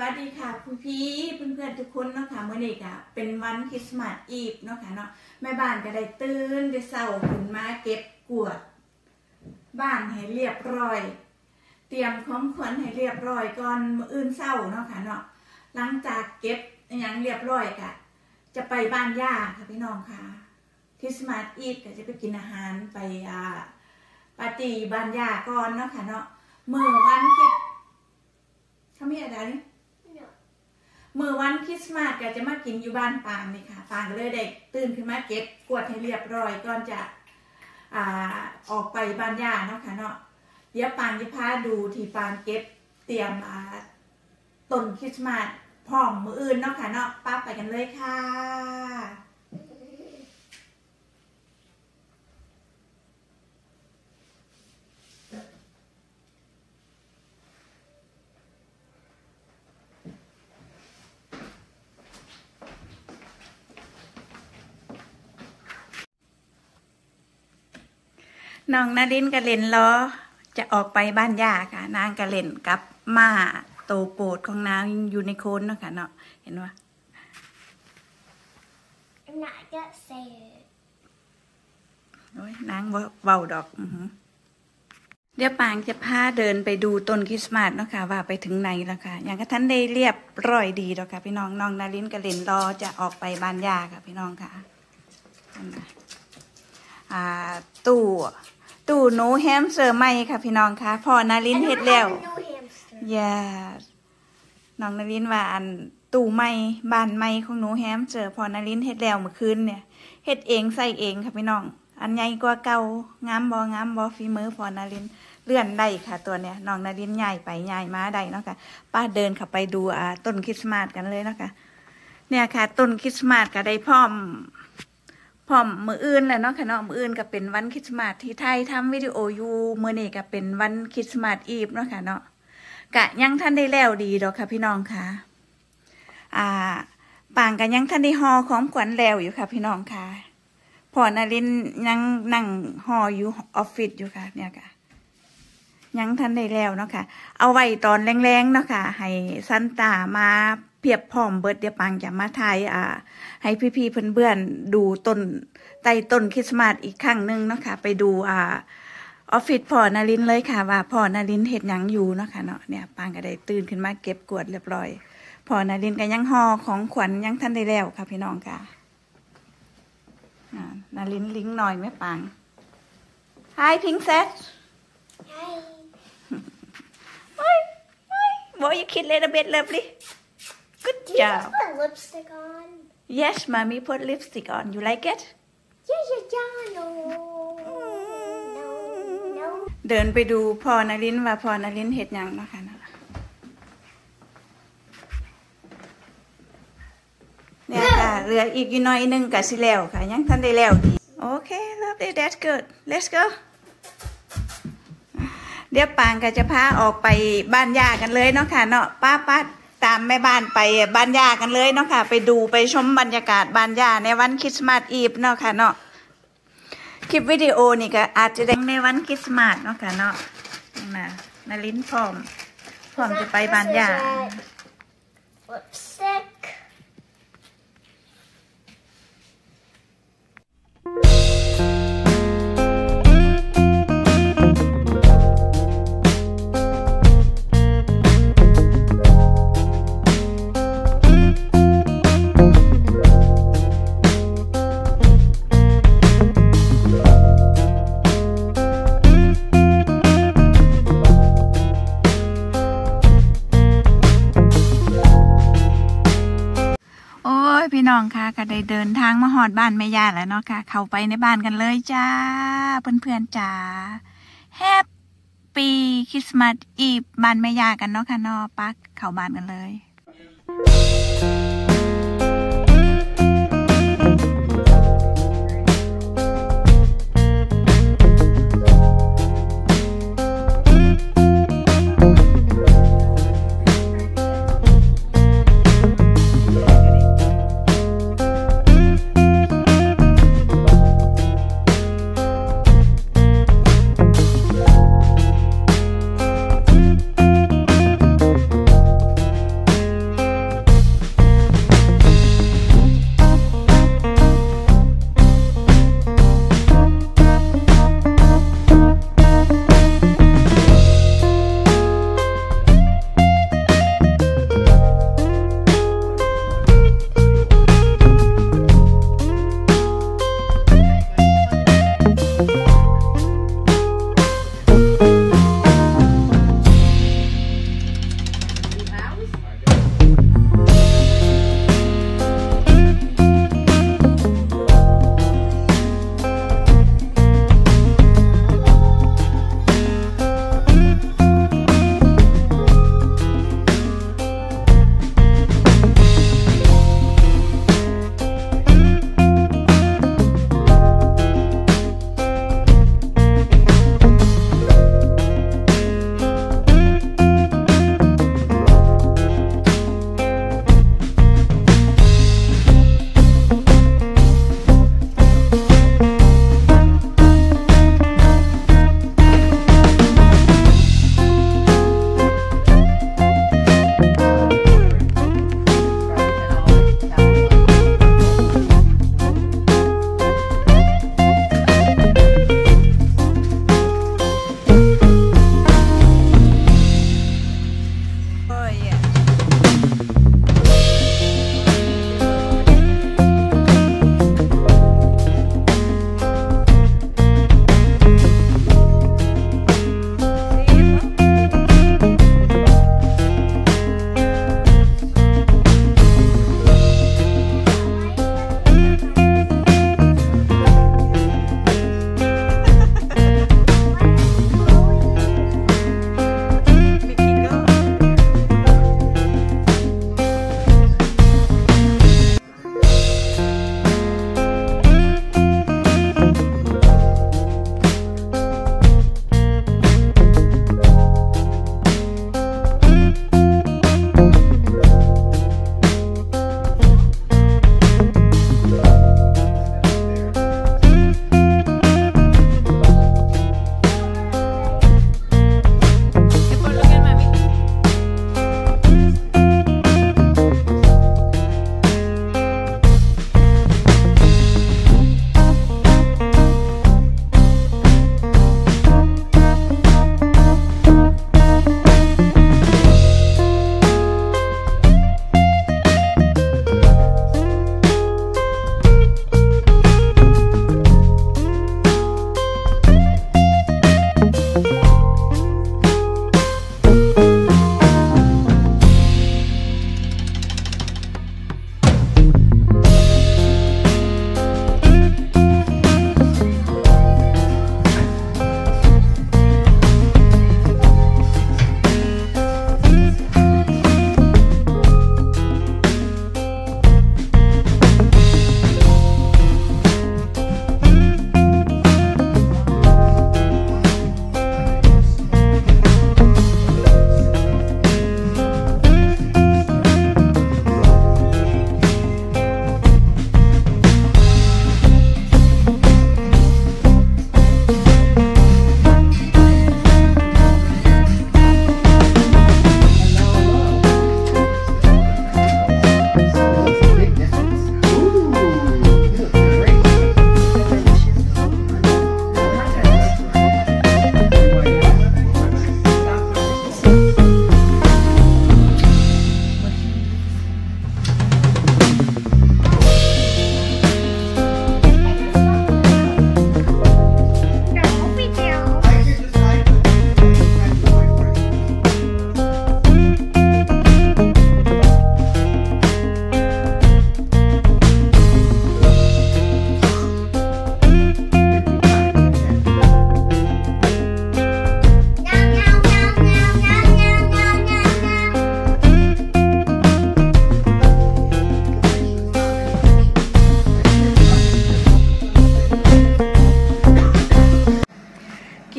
วัสดีค่ะพี่เพื่อนๆทุกคนเนาะค่ะเมื่อนี้ก็เป็นวันคริสต์มาสอีฟเนาะค่ะเนาะแม่บ้านก็ได้ตื่นได้เช้าขึ้นมาเก็บกวาดบ้านให้เรียบร้อยเตรียมของขวัญให้เรียบร้อยก่อนมื้ออื่นเช้าเนาะค่ะเนาะหลังจากเก็บอย่างเรียบร้อยก็จะไปบ้านย่าค่ะพี่น้องค่ะคริสต์มาสอีฟก็จะไปกินอาหารไปปาร์ตี้บ้านย่าก่อนเนาะค่ะเนาะมื้อวันคริสต์เขามีอะไรนี่เมื่อวันคริสต์มาสก็จะมากินอยู่บ้านปางนี่ค่ะปางก็เลยได้ตื่นขึ้นมาเก็บกวาดให้เรียบร้อยก่อนจะออกไปบ้านย่าเนาะค่ะเนาะเดี๋ยวปางจะพาดูที่ปางเก็บเตรียมต้นคริสต์มาสพร้อมมื้ออื่นเนาะค่ะเนาะป้าไปกันเลยค่ะน้องนารินกะเล่นล้อจะออกไปบ้านย่าค่ะนางกะเล่นกับม้าโตโปรดของนางอยู่ในโคนเนาะค่ะเนาะเห็นว่าน่าจะเซ่โอ้ยนางเบาดอกเดี๋ยวปางจะพาเดินไปดูต้นคริสต์มาสเนาะค่ะว่าไปถึงไหนแล้วค่ะอย่างกระทันได้เรียบร้อยดีแล้วค่ะพี่น้องน้องนารินกะเล่นล้อจะออกไปบ้านย่าค่ะพี่น้องค่ะตู้หนูแฮมสเตอร์ใหม่ค่ะพี่น้องค่ะพ่อนารินเฮ็ดแล้วอย่าน้องนารินว่าอันตู้ใหม่บ้านใหม่ของหนูแฮมสเตอร์พ่อนารินเฮ็ดแล้วเมื่อคืนเนี่ยเฮ็ดเองใส่เองค่ะพี่น้องอันใหญ่กว่าเก่างามบ่ฝีมือพ่อนารินเลื่อนได้ค่ะตัวเนี้ยน้องนารินใหญ่ไปใหญ่มาได้เนาะค่ะป้าเดินเข้าไปดูต้นคริสต์มาสกันเลยเนาะค่ะเนี่ยค่ะต้นคริสต์มาสก็ได้พร้อมมื้ออื่นแหละเนาะค่ะเนาะมื้ออื่นก็เป็นวันคริสต์มาสที่ไทยทำวิดีโออยู่มื้อนี้ก็เป็นวันคริสต์มาสอีฟเนาะค่ะเนาะกะยังท่านได้แล้วดีดอกค่ะพี่น้องค่ะปางกะยังท่านได้ห่อของขวัญแล้วอยู่ค่ะพี่น้องค่ะพ่อนารินยังนั่งห่ออยู่ออฟฟิศอยู่ค่ะเนี่ยค่ะยังท่านได้แล้วเนาะค่ะเอาไว้ตอนแรงๆเนาะค่ะให้ซันตามาเพียบพร้อมเบิดเดี๋ยวปางจะมาถ่ายให้พี่ๆเพื่อนๆดูต้นคริสต์มาสอีกครั้งหนึ่งเนาะค่ะไปดูออฟฟิศพ่อนารินเลยค่ะว่าพ่อนารินเฮ็ดหยังอยู่เนาะค่ะเนาะเนี่ยปางก็ได้ตื่นขึ้นมาเก็บกวาดเรียบร้อยพ่อนารินก็ยังห่อของขวัญยังท่านได้แล้วค่ะพี่น้องค่ะนารินลิงหน่อยแม่ปาง Hi Princess Hi Boy you kid little bit lovely Good job You put lipstick on Yes mommy put lipstick on You like it No เดินไปดูพ่อนารินว่าพ่อนารินเฮ็ดหยังเนาะค่ะเนี่ยค่ะเหลืออีกหน่อยนึงก็สิแล้วค่ะยังทันได้แล้วดีโอเค lovely that's good let's go เดี๋ยวปางก็จะพาออกไปบ้านย่ากันเลยเนาะค่ะเนาะป้าตามแม่บ้านไปบ้านย่ากันเลยเนาะค่ะไปดูไปชมบรรยากาศบ้านย่าในวันคริสต์มาสอีฟเนาะค่ะเนาะคลิปวิดีโอนี่ก็อาจจะได้ในวันคริสต์มาสเนาะค่ะเนาะนารินพร้อมจะไปบ้านย่า lipstick พี่น้องค่ะก็ได้เดินทางมาหอดบ้านแม่ย่าแล้วเนาะค่ะเข้าไปในบ้านกันเลยจ้าเพื่อนๆจ้าแฮปปี้คริสต์มาสอีฟบ้านแม่ย่ากันเนาะค่ะเนาะปักเข้าบ้านกันเลย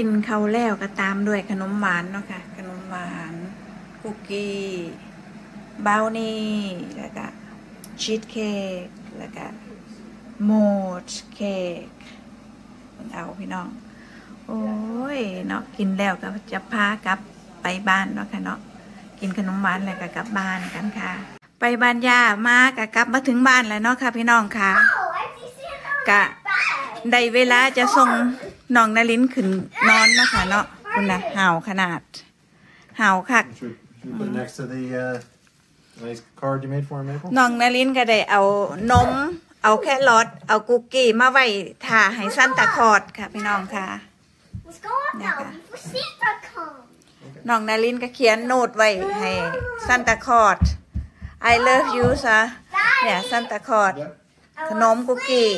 ข้าวแล้วก็ตามด้วยขนมหวานเนาะค่ะขนมหวานคุกกี้บราวนี่แล้วก็ชีสเค้กแล้วก็โมดเค้กเอาพี่น้องโอ้ยเนาะกินแล้วก็จะพากลับไปบ้านเนาะค่ะเนาะกินขนมหวานแล้วก็กลับบ้านกันค่ะไปบ้านย่ามาก็กลับมาถึงบ้านแล้วเนาะค่ะพี่น้องค่ะกะได้เวลาจะส่งน้องนารินขึ้นนอนเนาะค่ะเนาะคุณนะห่าวขนาดห่าวคัก Should we put it next to the nice card you made for him, Maple? น้องนารินก็ได้เอานมเอาแครอทเอาคุกกี้มาไว้ถ่าให้ซันตาคลอสค่ะพี่น้องค่ะ Let's go up now before Santa comes. น้องนารินก็เขียนโน้ตไว้ให้ซันตาคลอส I love you ซะเนี่ยซันตาคลอส Yep. ขนมคุกกี้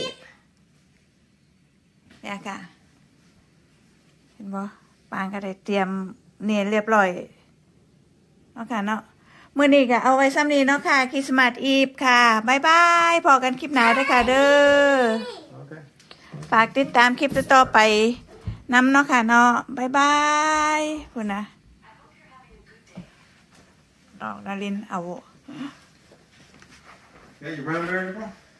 เนี่ยค่ะเห็นบ่ปางก็ได้เตรียมเนี่ยเรียบร้อยเนาะค่ะเนาะมื้อนี้ก็เอาไว้ซ้ำนี้เนาะค่ะคริสต์มาสอีฟค่ะบ๊ายบายพอกันคลิปหน้าเด้อค่ะเด้อ Okay. ฝากติดตามคลิปต่อๆไปนำเนาะค่ะเนาะบ๊ายบายพุ่นนะดอกนารินเอา Yeah, you remember, Maple?